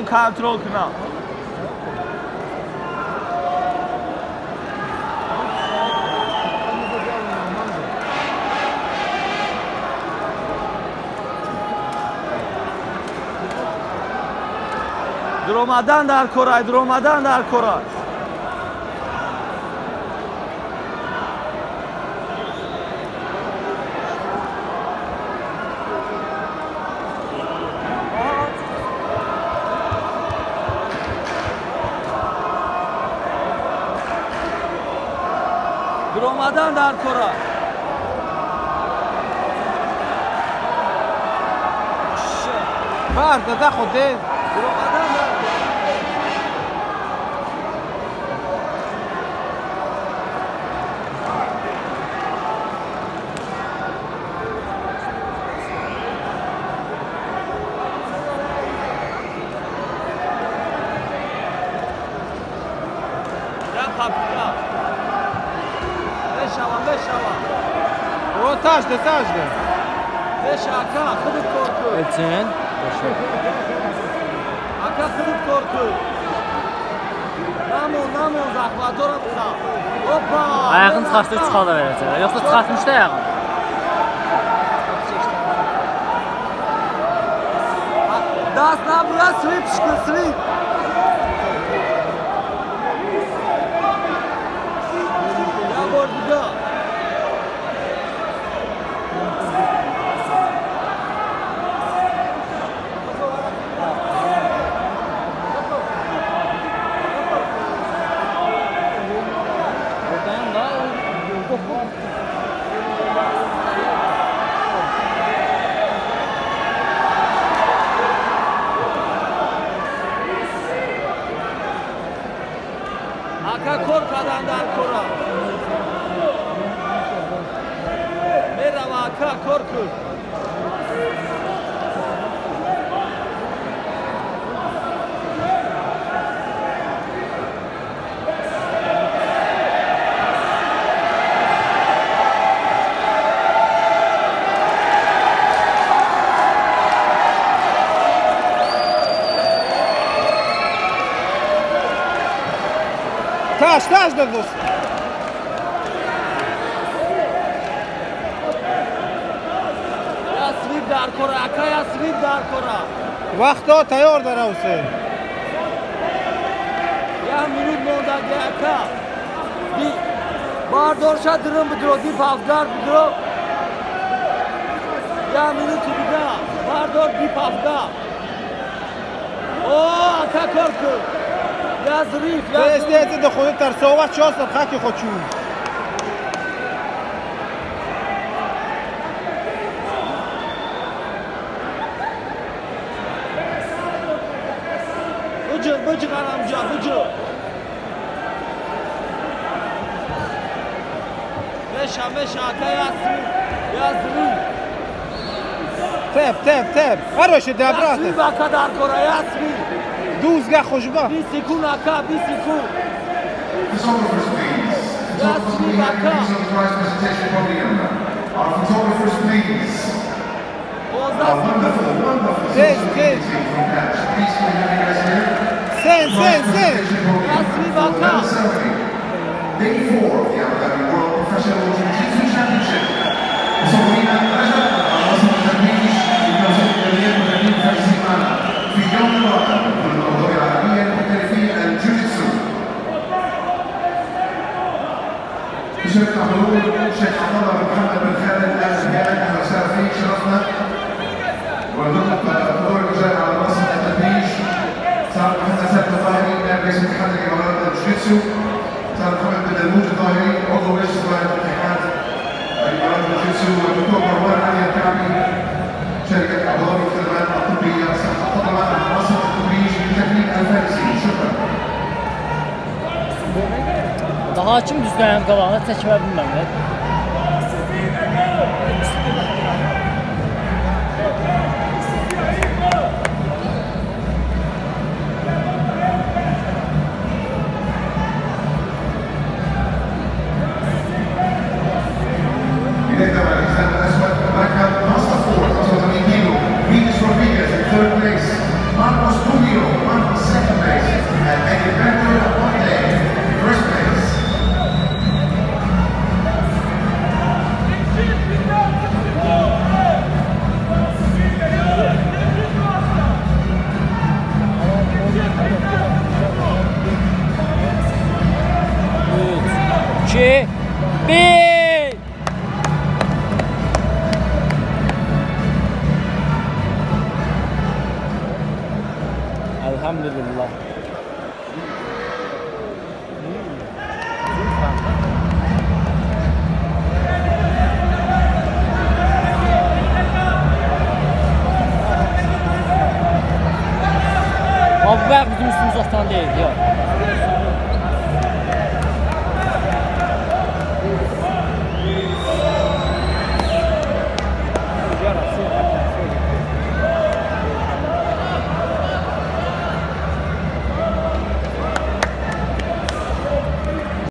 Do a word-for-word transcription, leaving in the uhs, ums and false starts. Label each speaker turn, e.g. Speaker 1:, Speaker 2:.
Speaker 1: کنترل کنم. در اومدن در کره، در اومدن در کره. در اومدن در کره.
Speaker 2: فرد ده خوده.
Speaker 1: در اومدن در
Speaker 2: O taşdı, taşdı.
Speaker 1: Beş aka, kırık korku.
Speaker 2: Elçin.
Speaker 1: Aka kırık korku. Namo, namo, zakvatora bıza. Hoppa.
Speaker 3: Ayağını çıxartıb çıxarda verəcəklər. Yoxsa çıxartmış da ayağını.
Speaker 1: Das na bura slip çıkı, slip. Ya borduga. Aka korkadan dar kora. Merhaba aka korku.
Speaker 2: Taş, taş da dost.
Speaker 1: Ya sweep dar kora, aka ya sweep dar kora.
Speaker 2: Vaqto tayyor dar Hüseyin.
Speaker 1: Ya minut monda de aka. Di bardorşa dırım bidro, di pavdar bidro. Ya minut bida, bardor di pavda. Oo aka korku. Ya zrif, ya
Speaker 2: تو
Speaker 1: zrif.
Speaker 2: استعداد خودت در صحبت چهار سال خاکی خودشون.
Speaker 1: Bıcı, bıcı karamca, bıcı. Beşa, beşa, aka ya zrif, ya zrif.
Speaker 2: تپ تپ تپ. هرش
Speaker 1: Ya
Speaker 2: دبرات.
Speaker 1: zrif aka dar kora, ya zrif.
Speaker 2: دوزگاه خوشبا.
Speaker 1: Bir sekun aka, bir sekun.
Speaker 4: Photographers, please.
Speaker 1: Photographers, please on the
Speaker 4: prize presentation podium. Our photographers, please.
Speaker 1: Oğuzdan
Speaker 4: Our wonderful, wonderful
Speaker 2: Tez,
Speaker 4: social
Speaker 2: tez.
Speaker 4: media team from Catch. Please can we have you guys here?
Speaker 2: Sen sen sen.
Speaker 4: Presentation podium.
Speaker 1: Yasmin Baka.
Speaker 4: Medal ceremony. Day four of the Abu Dhabi World Professional Jiu-Jitsu Championship. مصورين الرجل وصل التمرين بتوزيع الجميع وتمرين في السيمانة في يوم الوطن من الموضوع العربية المحترفين الجوجيتسو. بشرفنا حضور الشيخ عبد الله بن محمد بن خالد ال زياد اهلا وسهلا فيك شرفنا. ونطلق حضور الرجال على منصة التدريج صار محمد سيد الظاهري نائب رئيس اتحاد الامارات الجوجيتسو. صار محمد بن دلموج الظاهري عضو مجلس اداره اتحاد الامارات الجوجيتسو. والدكتور مروان علي الكعبي شركة أبو ظبي للخدمات الطبية طبعا منصة التدريج للتكنيك الفارسي. شكرا.
Speaker 3: Daha hakim düzləyən qabağına çəkmə bilməmdir.
Speaker 4: إلينا الحزام الأسود مركب ناصر فورد خمسة وثمانين كيلو. فينيس رودريغيز in third place. Marcos Rubio.
Speaker 3: Elhamdülillah. Abi bak bizim üstümüz otan değil ya.